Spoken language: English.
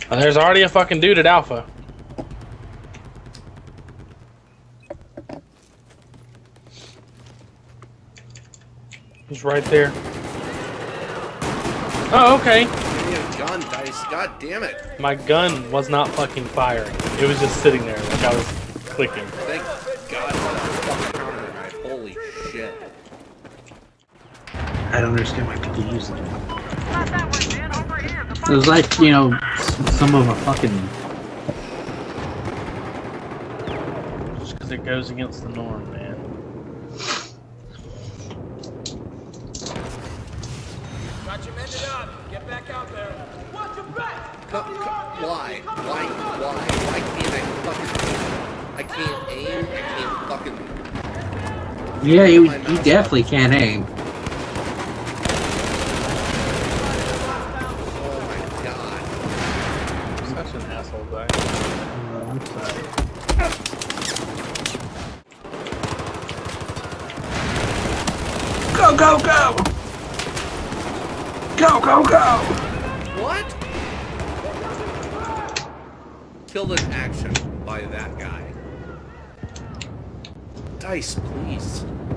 And there's already a fucking dude at Alpha. He's right there. Oh, okay. Give me a gun, Dice. God damn it. My gun was not fucking firing. It was just sitting there like I was clicking. Thank God for that fucking counter knife. Holy shit. I don't understand why people use it. It was like, you know, some of a fucking... Just because it goes against the norm, man. Got you mended up. Get back out there. Watch your back. Why? Why can't I fucking... I can't aim. I can't fucking... Yeah, you definitely can't aim. Go, go, go! Go, go, go! What? Killed in action by that guy. Dice, please.